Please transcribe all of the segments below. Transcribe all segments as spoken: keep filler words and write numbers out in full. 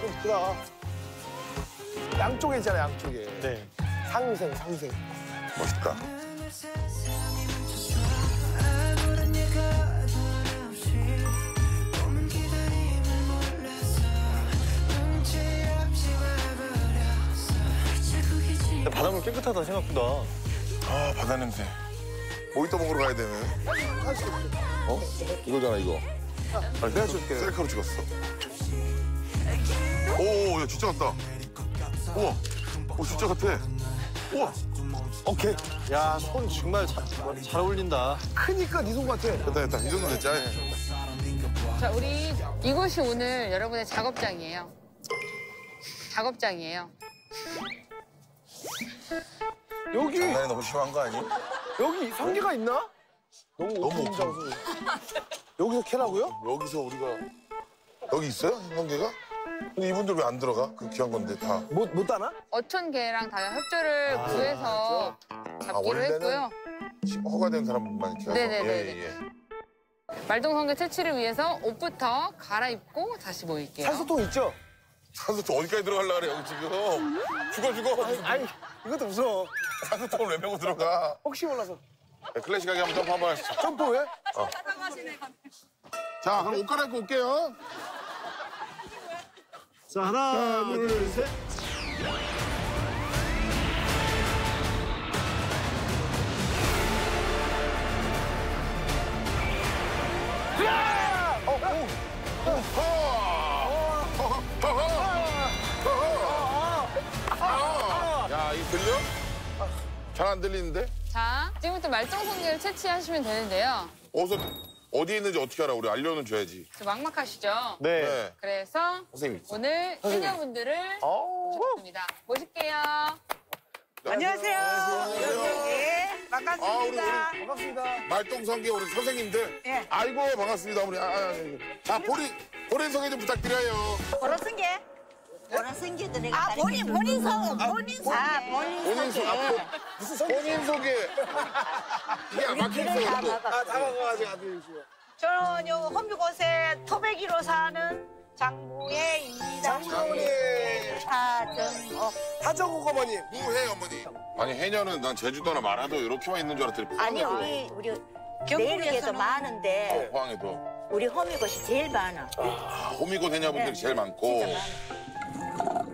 좀 크다. 양쪽에 있잖아, 양쪽에. 네. 상생, 상생. 멋있다. 바닷물 깨끗하다, 생각보다. 아, 바다 냄새. 모히또 먹으러 가야 되네. 어? 이거잖아, 이거. 아, 내가 줄게. 셀카로 찍었어. 오, 야, 진짜 같다. 우와. 오, 진짜 같아. 우와. 오케이. 야, 손 정말 잘, 잘 어울린다. 크니까 네 손 같아. 됐다, 됐다. 이 정도 됐지? 자, 우리 이곳이 오늘 여러분의 작업장이에요. 작업장이에요. 여기, 장난이 너무 심한 거 아니? 여기 성게가 있나? 너무 너무 오픈 장소. 여기서 캐라고요? 여기서 우리가 여기 있어요? 성게가? 근데 이분들 왜 안 들어가? 그 귀한 건데 다. 못, 못 따나? 어촌계랑 다 협조를 구해서 잡기로 원래는 했고요. 허가된 사람만 이렇게 와서. 네네네네. 예, 예. 말동성게 퇴치를 위해서 옷부터 갈아입고 다시 모일게요. 산소통 있죠? 산소통 어디까지 들어가려고 그래, 여기 지금. 죽어, 죽어. 아니, 아니 이것도 무서워. 산소통을 왜 메고 들어가? 혹시 몰라서. 네, 클래식하게 한번 점프 한번 하시죠. 점프 왜? 어. 자, 그럼 옷 갈아입고 올게요. 자, 하나, 둘, 셋. 야! 어, 오. 야, 이거 들려? 잘 안 들리는데? 자, 지금부터 말동성게를 채취하시면 되는데요. 옷은 어디 있는지 어떻게 알아? 우리 알려는 줘야지. 저 막막하시죠? 네. 네. 그래서 선생님. 오늘 해녀분들을 모셨습니다. 모실게요. 안녕하세요. 예, 아, 우리, 반갑습니다. 우리 반갑습니다. 말동성계 우리 선생님들. 예. 아이고, 반갑습니다. 우리. 아, 아, 자, 보리, 보리 소개 좀 부탁드려요. 보러 쓴 게? 보러 생기도 내가 아, 본인, 본인 성, 본인 성. 아, 본인 본인 소개. 아, 보- 무슨 성 본인 소개. 이게 안 막혀 길을 다 있어요. 막아. 아, 다 먹어가지고 아들 주요. 저는 요 험비곳에 토백이로 사는 장부혜입니다. 장모님. 사정어. 다정옥 어머님. 무해 어머니. 아니, 해녀는 난 제주도나 마라도 이렇게만 있는 줄 알았더니 아니 포항에도. 우리 우리 경북에서는- 내륙에도 많은데 포항에도. 우리 험이곳이 제일 많아. 아, 호미곶 해녀분들이 네. 제일 많고. 진짜 많아.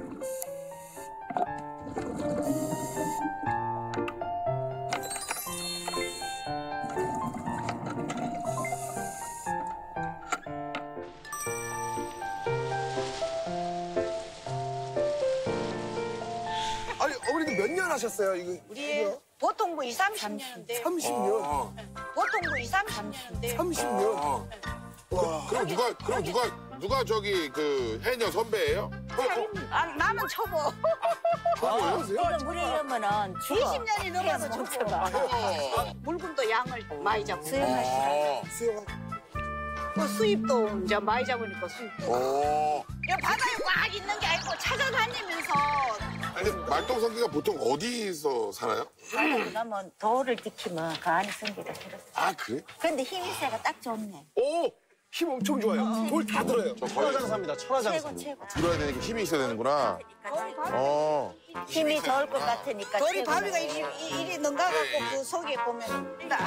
아니, 어머니도 몇 년 하셨어요, 이거? 우리 보통 뭐 이, 삼십 년인데. 삼십 년. 아, 보통 뭐 이, 삼십 년인데. 삼십 년. 아. 그럼 누가, 그럼 누가, 누가 저기 그 해녀 선배예요? 아, 나는 초보. 아, 이거 물에 이러면은 죽어. 이십 년이 넘어서 헤엄 초보. 멈춰봐. 물건도 양을 많이 잡고. 수영하시라. 아, 수영. 그 수입도 이제 많이 잡으니까 수입도. 오. 그냥 바다에 꽉 있는 게 아니고 찾아다니면서. 근데 말동성계가 보통 어디서 살아요? 그러면 돌을 지키면 그 안에 성기를 들었어. 아, 그래? 근데 힘이 세가 딱 좋네. 오! 힘 엄청 좋아요. 돌 다 들어요. 저 거의 천하장사입니다, 천하장사. 최고 최고. 들어야 되니까 힘이 있어야 되는구나. 어. 힘이 좋을 것 같으니까. 돌이 최고네. 바위가 이리, 이리 넘가갖고 그 속에 보면 다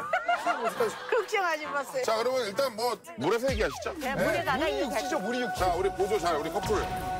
걱정하지 마세요. 자, 그러면 일단 뭐 물에서 얘기하시죠. 그냥 물에 가가 물이 이거 육지죠, 물이 육지. 자, 우리 보조 잘, 우리 커플.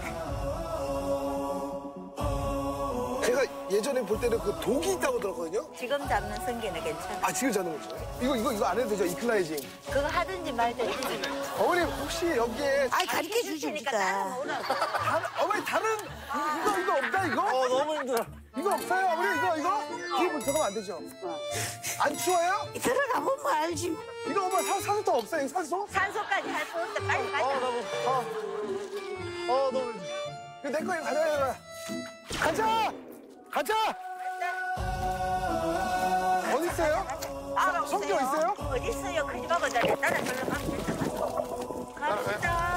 제가 예전에 볼 때는 그 독이 있다고 들었거든요. 지금 잡는 성게는 괜찮아. 아, 지금 잡는 거죠? 이거, 이거, 이거 안 해도 되죠? 이클라이징. 그거 하든지 말든지. 어머님, 혹시 여기에 아이, 가르쳐 주시니까. 다른, 어머니, 다른, 이거, 이거 없다, 이거? 어, 너무 힘들어. 이거 없어요, 어머니, 이거, 이거? 기분 들어가면 안 되죠? 안 추워요? 들어가 보면 알지. 이거 어머니, 산, 산소 없어요, 산소? 산소까지 할 수 없어. 빨리 어, 가자. 너무, 어. 어, 너무 힘들어. 이거 내 거에 가자, 가자! 가자! 어디 있어요? 알아보세요. 성게 어디 있어요? 어디 있어요? 크지 말고 나 따라 절로 가면 된다. 갑시다.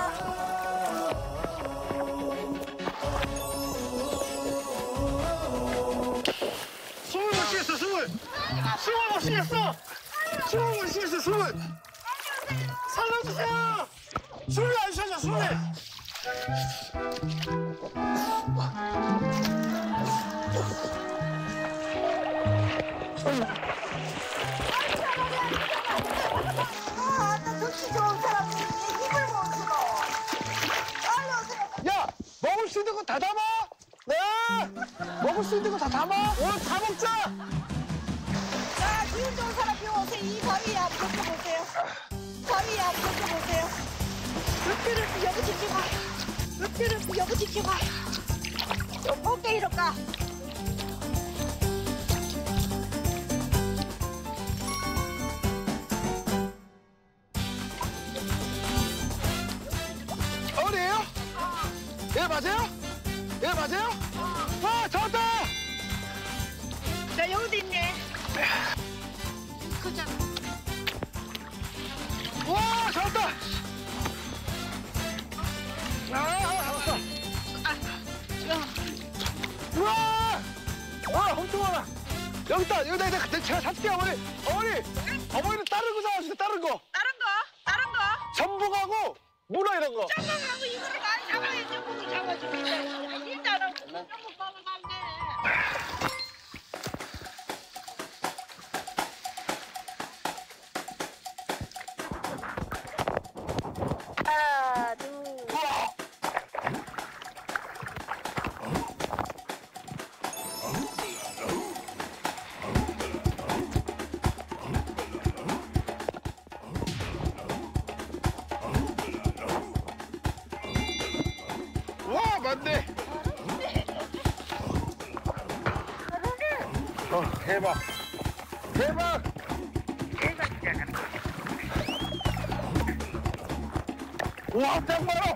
숨을 못 쉬겠어, 숨을! 숨을 못 쉬겠어! 숨을 못 쉬겠어, 숨을! 살려주세요! 숨이 안 쉬어져, 숨이! 아, 나 덕시 좋은 사람이 힘을 못 주고. 빨리 오세요. 야, 먹을 수 있는 거 다 담아. 네. 먹을 수 있는 거 다 담아. 오늘 다 먹자. 자, 기운 좋은 사람 비워오세요. 이 바위에 한번 던져보세요. 바위에 한번 던져보세요. 엎드려 여기 지켜봐. 엎드려 여기 지켜봐. 좀 곱게 이럴까? 어디에요? 예, 맞아요? 예, 맞아요? 와, 잡았다. 자, 여기도 있네. 크잖아. 와, 잡았다. 아, 잡았어. 우와! 와, 엄청 많아. 여기 있다. 여기다, 여기다. 제가 살게요, 어머니. 어머니, 어머니는 다른 거 잡아주세요, 다른 거. 다른 거? 다른 거? 전복하고 문어 이런 거. 짬뽕하고 이거를 많이 잡아야 짬뽕을 잡아주는데. 일단은 짬뽕 먹으면 안 돼. 하나, 둘. 와, 맞네. 어, 대박. 대박. 와, 딱 많아.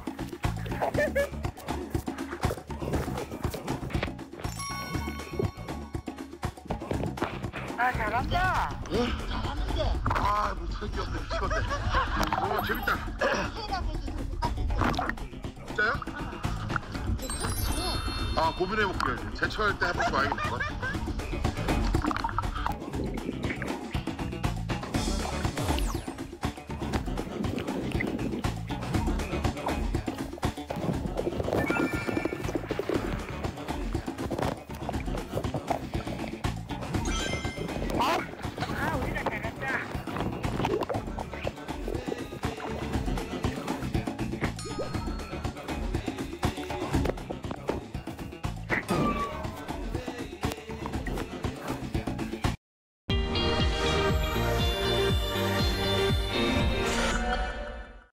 아, 잘한다. 아, 못할 게 없네. 미치겠네. 오, 재밌다. 진짜요? 아, 고민해볼게요. 제철할 때 한 번씩 와야겠구만.